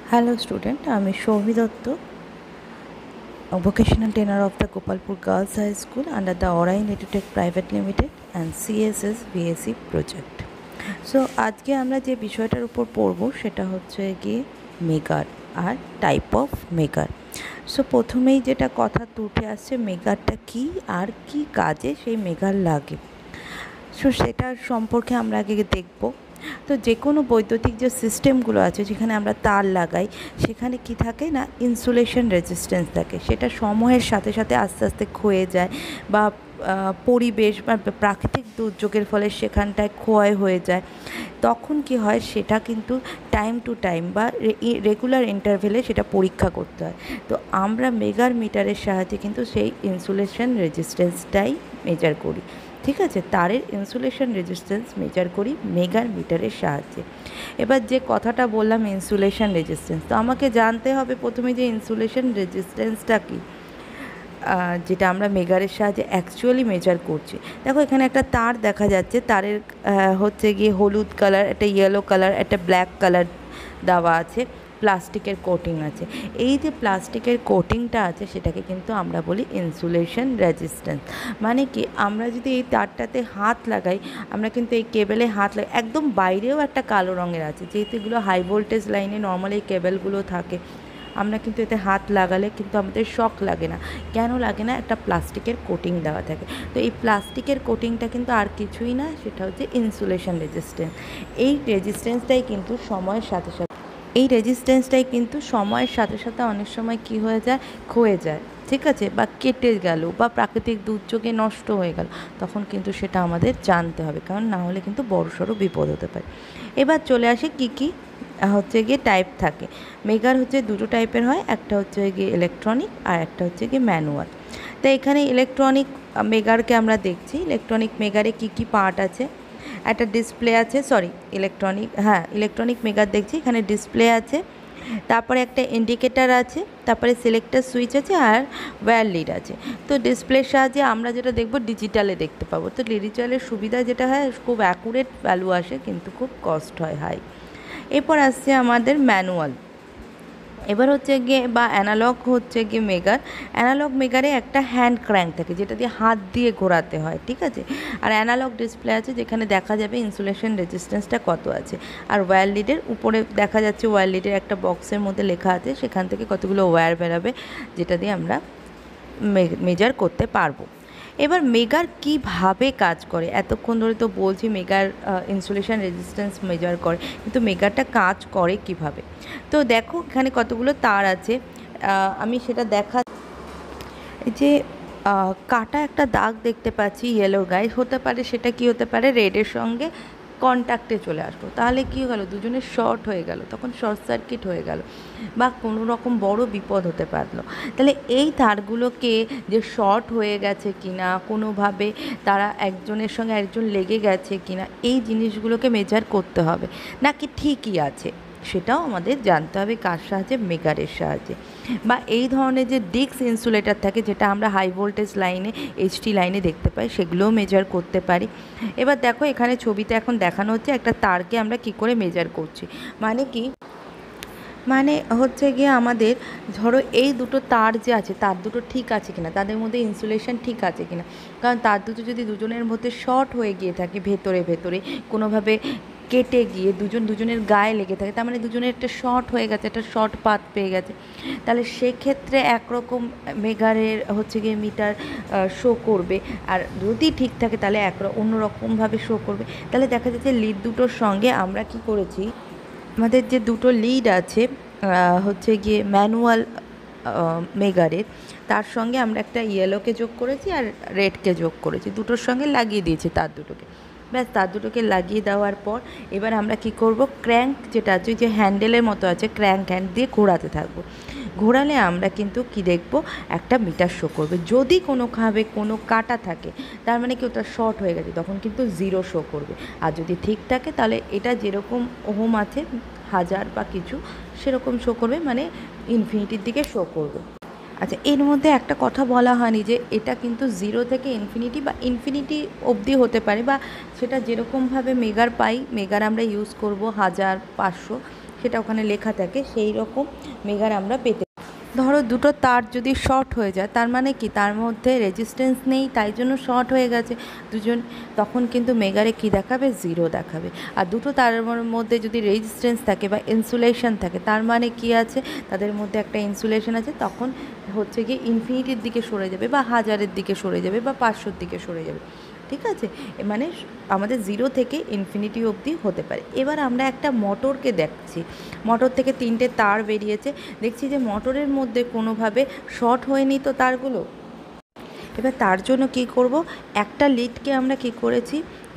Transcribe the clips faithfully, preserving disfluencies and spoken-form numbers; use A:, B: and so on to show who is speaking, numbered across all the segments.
A: Hello student, I am Shobhi Dotto, a vocational trainer of the Gopalpur Girls High School under the Orain EduTech Private Limited and C S S V S C project. So আজকে আমরা যে বিষয়টার উপর পড়ব সেটা হচ্ছে গিয়ে megger আর টাইপ অফ মেগার। সো প্রথমেই যেটা কথা উঠে আসছে, মেগারটা কি আর কি কাজে সেই মেগার লাগে, সো সেটার সম্পর্কে আমরা আগে দেখব। তো যে কোনো বৈদ্যুতিক যে সিস্টেমগুলো আছে যেখানে আমরা তার লাগাই সেখানে কি থাকে না, ইনসুলেশন রেজিস্ট্যান্স থাকে। সেটা সময়ের সাথে সাথে আস্তে আস্তে ক্ষয়ে যায় বা পরিবেশ বা প্রাকৃতিক দুর্যোগের ফলে সেখানটায় ক্ষয় হয়ে যায়। তখন কি হয়, সেটা কিন্তু টাইম টু টাইম বা রেগুলার ইন্টারভেলে সেটা পরীক্ষা করতে হয়। তো আমরা মেগার মিটারের সাহায্যে কিন্তু সেই ইনসুলেশন রেজিস্ট্যান্সটাই মেজার করি। ঠিক আছে, তারের ইনসুলেশন রেজিস্ট্যান্স মেজার করি মেগার মিটারের সাহায্যে। এবার যে কথাটা বললাম ইনসুলেশন রেজিস্ট্যান্স, তো আমাকে জানতে হবে প্রথমে যে ইনসুলেশন রেজিস্ট্যান্সটা কী, যেটা আমরা মেগারের সাহায্যে অ্যাকচুয়ালি মেজার করছি। দেখো এখানে একটা তার দেখা যাচ্ছে, তারের হচ্ছে গিয়ে হলুদ কালার, একটা ইয়েলো কালার, একটা ব্ল্যাক কালার দেওয়া আছে, প্লাস্টিকের কোটিং আছে। এই যে প্লাস্টিকের কোটিংটা আছে সেটাকে কিন্তু আমরা বলি ইনসুলেশন রেজিস্ট্যান্স। মানে কি, আমরা যদি এই তারটাতে হাত লাগাই, আমরা কিন্তু এই কেবেলে হাত লাগাই, একদম বাইরেও একটা কালো রঙের আছে, যেহেতু এগুলো হাই ভোল্টেজ লাইনে নর্মালি এই কেবেলগুলো থাকে, আমরা কিন্তু এতে হাত লাগালে কিন্তু আমাদের শক লাগে না। কেন লাগে না? একটা প্লাস্টিকের কোটিং দেওয়া থাকে। তো এই প্লাস্টিকের কোটিংটা কিন্তু আর কিছুই না, সেটা হচ্ছে ইনসুলেশন রেজিস্ট্যান্স। এই রেজিস্ট্যান্সটাই কিন্তু সময়ের সাথে সাথে এই রেজিস্ট্যান্সটাই কিন্তু সময়ের সাথে সাথে অনেক সময় কি হয়ে যায়, ক্ষয়ে যায়। ঠিক আছে, বা কেটে গেল বা প্রাকৃতিক দুর্যোগে নষ্ট হয়ে গেল, তখন কিন্তু সেটা আমাদের জানতে হবে, কারণ না হলে কিন্তু বড়সড় বিপদ হতে পারে। এবার চলে আসে কি কি হচ্ছে গিয়ে টাইপ থাকে। মেগার হচ্ছে দুটো টাইপের হয়, একটা হচ্ছে গিয়ে ইলেকট্রনিক আর একটা হচ্ছে গিয়ে ম্যানুয়াল। তো এখানে ইলেকট্রনিক মেগারকে আমরা দেখছি। ইলেকট্রনিক মেগারে কি কি পার্ট আছে, একটা ডিসপ্লে আছে, সরি ইলেকট্রনিক হ্যাঁ ইলেকট্রনিক মেগার দেখছি। এখানে ডিসপ্লে আছে, তারপরে একটা ইন্ডিকেটার আছে, তারপরে সিলেক্টার সুইচ আছে আর ওয়্যার লিড আছে। তো ডিসপ্লের সাহায্যে আমরা যেটা দেখব ডিজিটালে দেখতে পাবো। তো ডিজিটালের সুবিধা যেটা হয়, খুব অ্যাকুরেট ভ্যালু আসে কিন্তু খুব কস্ট হয় হাই। এরপর আসছে আমাদের ম্যানুয়াল। এবার হচ্ছে গিয়ে বা অ্যানালগ হচ্ছে গিয়ে মেগার। অ্যানালগ মেগারে একটা হ্যান্ড ক্র্যাঙ্ক থাকে যেটা দিয়ে হাত দিয়ে ঘোরাতে হয়। ঠিক আছে, আর অ্যানালগ ডিসপ্লে আছে যেখানে দেখা যাবে ইনসুলেশন রেজিস্ট্যান্সটা কত আছে। আর ওয়্যার লিডের উপরে দেখা যাচ্ছে ওয়্যার লিডের একটা বক্সের মধ্যে লেখা আছে, সেখান থেকে কতগুলো ওয়্যার বেরাবে যেটা দিয়ে আমরা মেজার করতে পারবো। এবার মেগার কিভাবে কাজ করে, এতক্ষণ ধরে তো বলছি মেগার ইনসুলেশন রেজিস্ট্যান্স মেজার করে, কিন্তু মেগারটা কাজ করে কিভাবে। তো দেখো এখানে কতগুলো তার আছে, আমি সেটা দেখা, এই যে কাটা একটা দাগ দেখতে পাচ্ছি ইয়েলো গায়ে, হতে পারে সেটা কি হতে পারে, রেডের সঙ্গে কন্ট্যাক্টে চলে আসলো, তাহলে কী হয়ে গেলো, দুজনের শর্ট হয়ে গেল, তখন শর্ট সার্কিট হয়ে গেল বা কোনো রকম বড় বিপদ হতে পারলো। তাহলে এই তারগুলোকে যে শর্ট হয়ে গেছে কি না, কোনোভাবে তারা একজনের সঙ্গে একজন লেগে গেছে কি না, এই জিনিসগুলোকে মেজার করতে হবে, নাকি ঠিকই আছে সেটাও আমাদের জানতে হবে। কার সাহায্যে? মেগারের সাহায্যে। বা এই ধরনের যে ডিস্ক ইনসুলেটর থাকে যেটা আমরা হাই ভোল্টেজ লাইনে এইচটি লাইনে দেখতে পাই, সেগুলোও মেজার করতে পারি। এবার দেখো এখানে ছবিতে এখন দেখানো হচ্ছে একটা তারকে আমরা কি করে মেজার করছি। মানে কি, মানে হচ্ছে গিয়ে আমাদের ধরো এই দুটো তার যে আছে, তার দুটো ঠিক আছে কিনা, তাদের মধ্যে ইনসুলেশন ঠিক আছে কিনা, কারণ তার দুটো যদি দুজনের মধ্যে শর্ট হয়ে গিয়ে থাকে ভেতরে ভেতরে কোনোভাবে কেটে গিয়ে দুজন দুজনের গায়ে লেগে থাকে, তার মানে দুজনের একটা শর্ট হয়ে গেছে, একটা শর্ট পাত পেয়ে গেছে, তাহলে সেক্ষেত্রে একরকম মেগারের হচ্ছে গিয়ে মিটার শো করবে, আর যদি ঠিক থাকে তাহলে এক অন্যরকমভাবে শো করবে। তাহলে দেখা যাচ্ছে লিড দুটোর সঙ্গে আমরা কি করেছি, আমাদের যে দুটো লিড আছে হচ্ছে গিয়ে ম্যানুয়াল মেগারের, তার সঙ্গে আমরা একটা ইয়েলোকে যোগ করেছি আর রেডকে যোগ করেছি, দুটোর সঙ্গে লাগিয়ে দিয়েছি তার দুটোকে। ব্যাস, তার দুটোকে লাগিয়ে দেওয়ার পর এবার আমরা কি করব, ক্র্যাঙ্ক যেটা আছে যে হ্যান্ডেলের মতো আছে, ক্র্যাঙ্ক হ্যান্ড দিয়ে ঘোরাতে থাকবো। ঘোরালে আমরা কিন্তু কি দেখব, একটা মিটার শো করবে। যদি কোনোভাবে কোনো কাটা থাকে তার মানে কি ওটা শর্ট হয়ে গেছে, তখন কিন্তু জিরো শো করবে। আর যদি ঠিক থাকে তাহলে এটা যেরকম ওহম আছে হাজার বা কিছু সেরকম শো করবে, মানে ইনফিনিটির দিকে শো করবে। আচ্ছা, এর মধ্যে একটা কথা বলা হয়নি যে এটা কিন্তু জিরো থেকে ইনফিনিটি বা ইনফিনিটি অবধি হতে পারে, বা সেটা যেরকমভাবে মেগার পাই, মেগার আমরা ইউজ করব হাজার, পাঁচশো, সেটা ওখানে লেখা থাকে, সেই রকম মেগার আমরা পেতে। ধরো দুটো তার যদি শর্ট হয়ে যায়, তার মানে কি তার মধ্যে রেজিস্ট্যান্স নেই, তাই জন্য শর্ট হয়ে গেছে দুজন, তখন কিন্তু মেগারে কি দেখাবে, জিরো দেখাবে। আর দুটো তারের মধ্যে যদি রেজিস্ট্যান্স থাকে বা ইনসুলেশন থাকে, তার মানে কি আছে, তাদের মধ্যে একটা ইনসুলেশন আছে, তখন হচ্ছে গিয়ে ইনফিনিটির দিকে সরে যাবে বা হাজারের দিকে সরে যাবে বা পাঁচশোর দিকে সরে যাবে, ঠিক আছে। মানে আমাদের জিরো থেকে ইনফিনিটি অবধি হতে পারে। এবার আমরা একটা মোটরকে দেখছি, মোটর থেকে তিনটে তার বেরিয়েছে, দেখছি যে মোটরের মধ্যে কোনোভাবে শর্ট হয়নি তো তারগুলো। এবার তার জন্য কি করব, একটা লিডকে আমরা কি করেছি,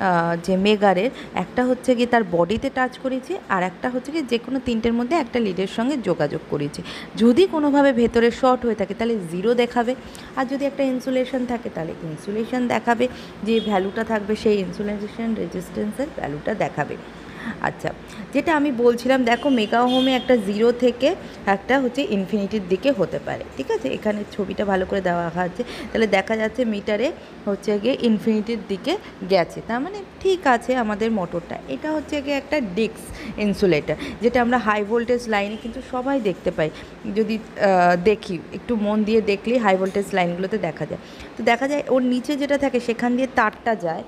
A: যে মেগারের একটা হচ্ছে গিয়ে তার বডিতে টাচ করেছি, আর একটা হচ্ছে গিয়ে যে কোনো তিনটের মধ্যে একটা লিডের সঙ্গে যোগাযোগ করেছি। যদি কোনোভাবে ভেতরে শর্ট হয়ে থাকে তাহলে জিরো দেখাবে, আর যদি একটা ইনসুলেশন থাকে তাহলে ইনসুলেশন দেখাবে, যে ভ্যালুটা থাকবে সেই ইনসুলেশন রেজিস্ট্যান্সের ভ্যালুটা দেখাবে। আচ্ছা, যেটা আমি বলছিলাম, দেখো মেগা ওহমে একটা জিরো থেকে একটা হচ্ছে ইনফিনিটির দিকে হতে পারে, ঠিক আছে। এখানে ছবিটা ভালো করে দেওয়া আছে, তাহলে দেখা যাচ্ছে মিটারে হচ্ছে গিয়ে ইনফিনিটির দিকে গেছে, তার মানে ঠিক আছে আমাদের মোটরটা। এটা হচ্ছে গিয়ে একটা ডিস্ক ইনসুলেটর, যেটা আমরা হাই ভোল্টেজ লাইনে কিন্তু সবাই দেখতে পাই, যদি দেখি একটু মন দিয়ে দেখলেই হাই ভোল্টেজ লাইনগুলোতে দেখা যায়। তো দেখা যায় ওর নিচে যেটা থাকে সেখান দিয়ে তারটা যায়,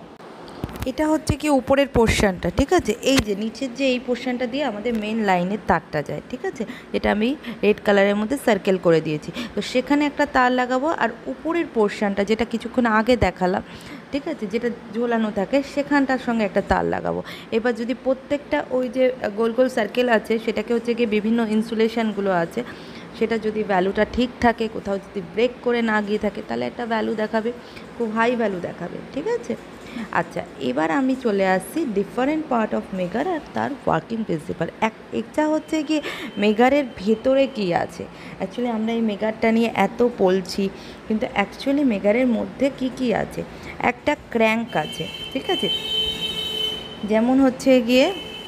A: এটা হচ্ছে কি উপরের পোর্শনটা, ঠিক আছে। এই যে নিচের যে এই পোর্শনটা দিয়ে আমাদের মেন লাইনের তারটা যায়, ঠিক আছে। এটা আমি রেড কালারের মধ্যে সার্কেল করে দিয়েছি। তো সেখানে একটা তার লাগাবো, আর উপরের পোর্শনটা যেটা কিছুক্ষণ আগে দেখালাম, ঠিক আছে, যেটা ঝোলানো থাকে সেখানটার সঙ্গে একটা তার লাগাবো। এবার যদি প্রত্যেকটা ওই যে গোল গোল সার্কেল আছে সেটাকে হচ্ছে গিয়ে বিভিন্ন ইনসুলেশনগুলো আছে, সেটা যদি ভ্যালুটা ঠিক থাকে, কোথাও যদি ব্রেক করে না গিয়ে থাকে, তাহলে একটা ভ্যালু দেখাবে, খুব হাই ভ্যালু দেখাবে, ঠিক আছে। আচ্ছা, এবার আমি চলে আসছি ডিফারেন্ট পার্ট অফ মেগার আর তার ওয়ার্কিং প্রিন্সিপাল। এক একটা হচ্ছে কি মেগারের ভেতরে কি আছে। অ্যাকচুয়ালি আমরা এই মেগারটা নিয়ে এত বলছি, কিন্তু অ্যাকচুয়ালি মেগারের মধ্যে কি কি আছে। একটা ক্র্যাঙ্ক আছে, ঠিক আছে, যেমন হচ্ছে গিয়ে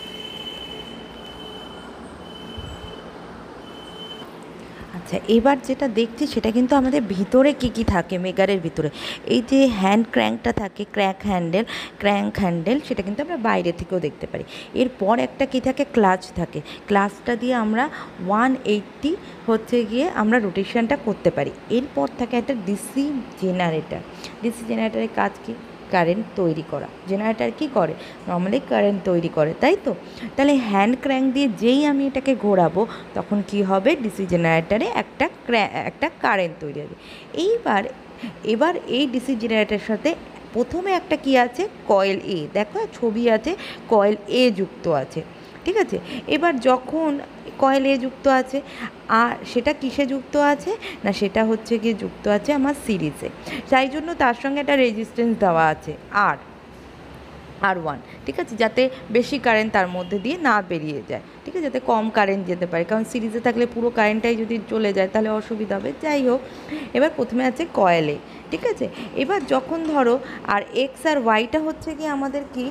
A: আচ্ছা, এবার যেটা দেখছি সেটা কিন্তু আমাদের ভিতরে কি কি থাকে মেগারের ভিতরে। এই যে হ্যান্ড ক্র্যাঙ্কটা থাকে, ক্র্যাঙ্ক হ্যান্ডেল, ক্র্যাঙ্ক হ্যান্ডেল, সেটা কিন্তু আমরা বাইরে থেকেও দেখতে পারি। এরপর একটা কি থাকে, ক্লাচ থাকে। ক্লাচটা দিয়ে আমরা ওয়ান এইট্টি হচ্ছে গিয়ে আমরা রোটেশনটা করতে পারি। এরপর থাকে একটা ডিসি জেনারেটর। ডিসি জেনারেটরের কাজ কি, কারেন্ট তৈরি করা। জেনারেটর কি করে, নর্মালি কারেন্ট তৈরি করে, তাই তো। তাহলে হ্যান্ড ক্র্যাঙ্ক দিয়ে যেই আমি এটাকে ঘোরাবো তখন কি হবে, ডিসি জেনারেটরে একটা ক্র্যা একটা কারেন্ট তৈরি হবে। এইবার এবার এই ডিসি জেনারেটরের সাথে প্রথমে একটা কি আছে, কয়েল এ, দেখো ছবি আছে, কয়েল এ যুক্ত আছে, ঠিক আছে। এবার যখন কয়েল এ যুক্ত আছে, আর সেটা কিসে যুক্ত আছে না, সেটা হচ্ছে গিয়ে যুক্ত আছে আমার সিরিজে, তাই জন্য তার সঙ্গে একটা রেজিস্ট্যান্স দেওয়া আছে আর আর ওয়ান, ঠিক আছে, যাতে বেশি কারেন্ট তার মধ্যে দিয়ে না বেরিয়ে যায়, ঠিক আছে, যাতে কম কারেন্ট যেতে পারে, কারণ সিরিজে থাকলে পুরো কারেন্টটাই যদি চলে যায় তাহলে অসুবিধা হবে। যাই হোক, এবার প্রথমে আছে কয়েলে, ঠিক আছে। এবার যখন ধরো আর এক্স আর ওয়াইটা হচ্ছে কি আমাদের কি,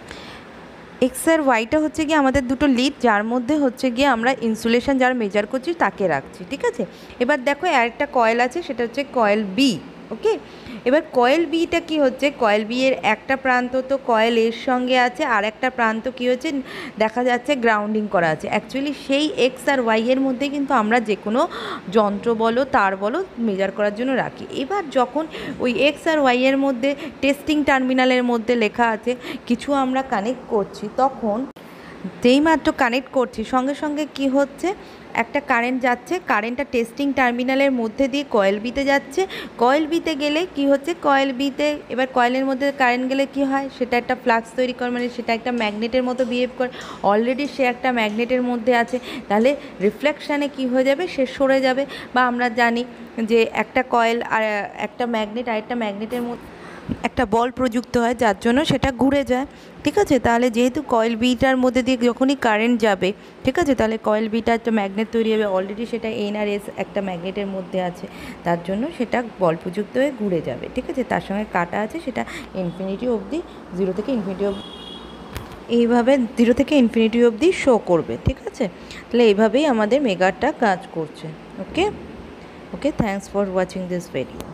A: এক্স আর ওয়াইটা হচ্ছে গিয়ে আমাদের দুটো লিড, যার মধ্যে হচ্ছে গিয়ে আমরা ইনসুলেশন যার মেজার করছি তাকে রাখছি, ঠিক আছে। এবার দেখো আরেকটা কয়েল আছে, সেটা হচ্ছে কয়েল বি, ওকে। এবার কয়েল বিটা কি হচ্ছে, কয়েল বি এর একটা প্রান্ত তো কয়েল এর সঙ্গে আছে, আর একটা প্রান্ত কি হচ্ছে দেখা যাচ্ছে গ্রাউন্ডিং করা আছে। অ্যাকচুয়ালি সেই এক্স আর ওয়াই এর মধ্যে কিন্তু আমরা যে কোনো যন্ত্র বলো তার বলো মেজার করার জন্য রাখি। এবার যখন ওই এক্স আর ওয়াই এর মধ্যে টেস্টিং টার্মিনালের মধ্যে লেখা আছে কিছু আমরা কানেক্ট করছি, তখন যেই মাত্র কানেক্ট করছি সঙ্গে সঙ্গে কি হচ্ছে, একটা কারেন্ট যাচ্ছে, কারেন্টটা টেস্টিং টার্মিনালের মধ্যে দিয়ে কয়েল বিতে যাচ্ছে। কয়েল বিতে গেলে কি হচ্ছে, কয়েল বিতে এবার কয়েলের মধ্যে কারেন্ট গেলে কি হয়, সেটা একটা ফ্লাক্স তৈরি করে, মানে সেটা একটা ম্যাগনেটের মতো বিহেভ করে। অলরেডি সে একটা ম্যাগনেটের মধ্যে আছে, তাহলে রিফ্লেকশানে কি হয়ে যাবে, সে সরে যাবে। বা আমরা জানি যে একটা কয়েল আর একটা ম্যাগনেট আর একটা ম্যাগনেটের মধ্যে একটা বল প্রযুক্ত হয়, যার জন্য সেটা ঘুরে যায়, ঠিক আছে। তাহলে যেহেতু কয়েল বিটার মধ্যে দিয়ে যখনই কারেন্ট যাবে, ঠিক আছে, তাহলে কয়েল বিটা একটা ম্যাগনেট তৈরি হবে, অলরেডি সেটা এন আর এস একটা ম্যাগনেটের মধ্যে আছে, তার জন্য সেটা বল প্রযুক্ত হয়ে ঘুরে যাবে, ঠিক আছে। তার সঙ্গে কাটা আছে, সেটা ইনফিনিটি অবধি, জিরো থেকে ইনফিনিটি অবধি, এইভাবে জিরো থেকে ইনফিনিটি অবধি শো করবে, ঠিক আছে। তাহলে এইভাবেই আমাদের মেগারটা কাজ করছে। Okay okay thanks for watching this video.